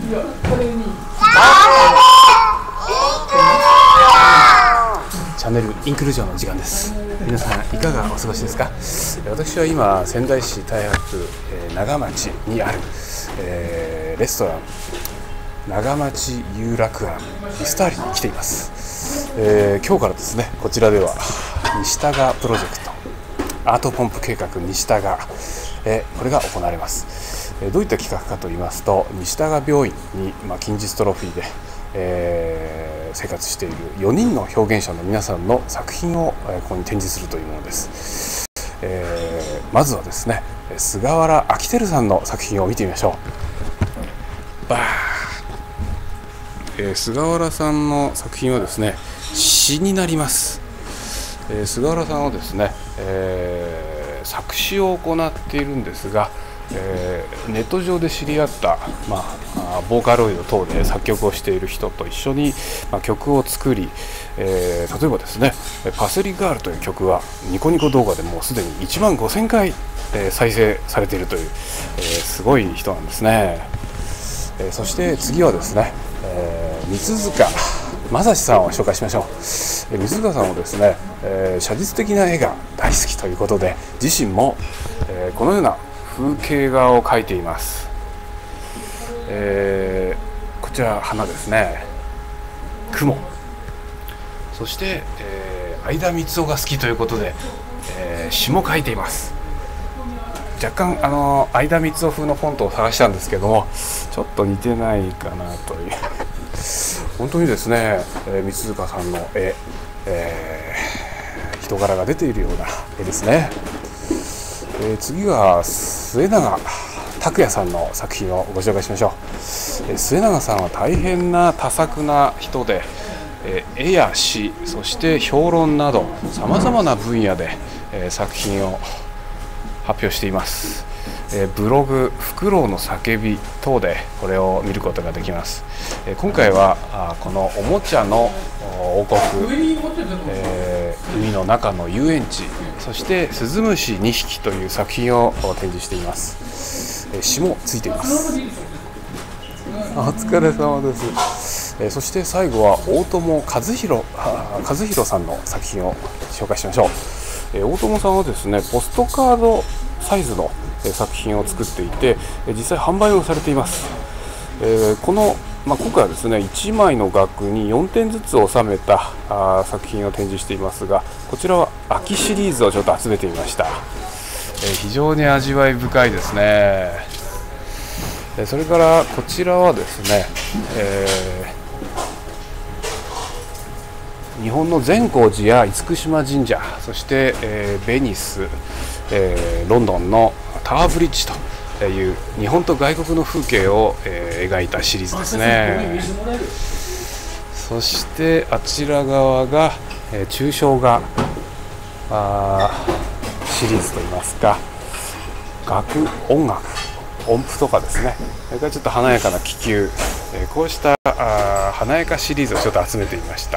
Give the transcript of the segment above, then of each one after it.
チャンネルインクルージョンの時間です。皆さんいかがお過ごしですか？私は今仙台市太白区長町にある、レストラン長町遊楽庵ビスターリに来ています。今日からですね、こちらでは西多賀プロジェクトアートポンプ計画西多賀、これが行われます。どういった企画かと言いますと、西多賀病院に、近日トロフィーで、生活している4人の表現者の皆さんの作品を、ここに展示するというものです。まずはですね、菅原章輝さんの作品を見てみましょう。菅原さんの作品はですね、詩になります。菅原さんはですね、作詞を行っているんですが、ネット上で知り合った、ボーカロイド等で作曲をしている人と一緒に、曲を作り、例えばですね「パセリガール」という曲はニコニコ動画でもうすでに1万5000回、再生されているという、すごい人なんですね。そして次はですね、三塚正史さんを紹介しましょう。三塚さんはですね、写実的な絵が大好きということで、自身も、このような風景画を描いています。こちら花ですね、雲。そして、相田光雄が好きということで、詩も描いています。若干相田光雄風のフォントを探したんですけども、ちょっと似てないかなという本当にですね、三塚さんの絵、人柄が出ているような絵ですね。次は末永拓也さんの作品をご紹介しましょう。末永さんは大変な多作な人で、絵や詩、そして評論などさまざまな分野で、作品を発表しています。ブログ「フクロウの叫び」等でこれを見ることができます。今回はこのおもちゃの王国、海の中の遊園地、そしてスズムシ2匹という作品を展示しています。詩もついています。お疲れ様です。そして最後は大友和弘さんの作品を紹介しましょう。大友さんはですね、ポストカードサイズの作品を作っていて、実際販売をされています。今回はですね、1枚の額に4点ずつ収めた作品を展示していますが、こちらは秋シリーズをちょっと集めてみました。非常に味わい深いですね。それからこちらはですね、日本の善光寺や厳島神社、そして、ベニス、ロンドンのタワーブリッジという日本と外国の風景を、描いたシリーズですね。そしてあちら側が、抽象画シリーズといいますか、音楽音符とかですね、それからちょっと華やかな気球、こうした華やかシリーズをちょっと集めてみました。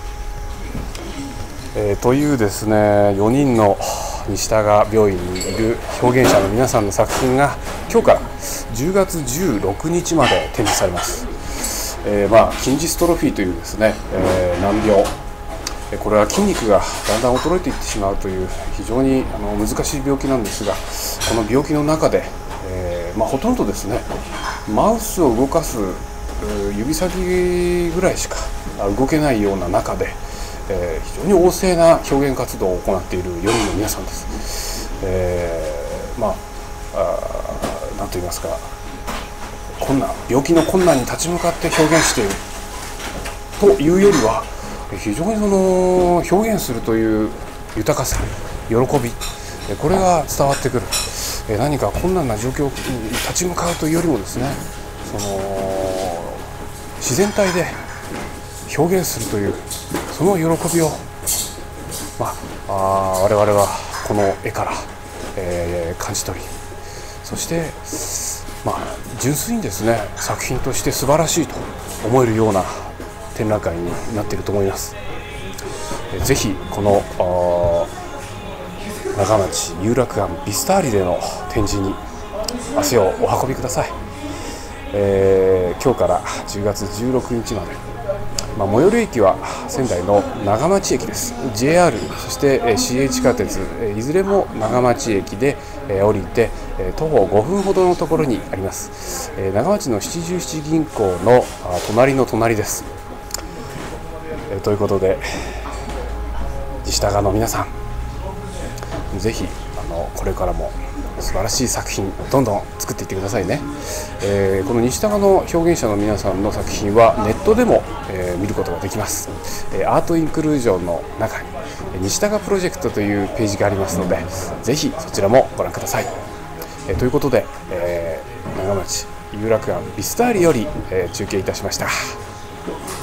というですね、4人の西多賀病院にいる表現者の皆さんの作品が今日から10月16日まで展示されます。筋ジストロフィーというですね、難病、これは筋肉がだんだん衰えていってしまうという非常に難しい病気なんですが、この病気の中で、ほとんどですね、マウスを動かす指先ぐらいしか動けないような中で、非常に旺盛な表現活動を行っている4人の皆さんです。なんと言いますか、病気の困難に立ち向かって表現しているというよりは、非常に表現するという豊かさ、喜び、これが伝わってくる。何か困難な状況に立ち向かうというよりもですね、自然体で表現するというその喜びを、我々はこの絵から、感じ取り、そして、純粋にですね、作品として素晴らしいと思えるような展覧会になっていると思います。ぜひこの長町遊楽庵ビスターリでの展示に足をお運びください。 今日から10月16日まで、最寄り駅は仙台の長町駅です。 JR そして CA 地下鉄いずれも長町駅で降りて徒歩5分ほどのところにあります。長町の七十七銀行の隣の隣です。ということで自主高の皆さん、ぜひこれからも素晴らしい作品どんどん作っていってくださいね。この西高の表現者の皆さんの作品はネットでも、見ることができます。アートインクルージョンの中に西高プロジェクトというページがありますので、ぜひそちらもご覧ください。ということで、長町有楽庵ビスターリより、中継いたしました。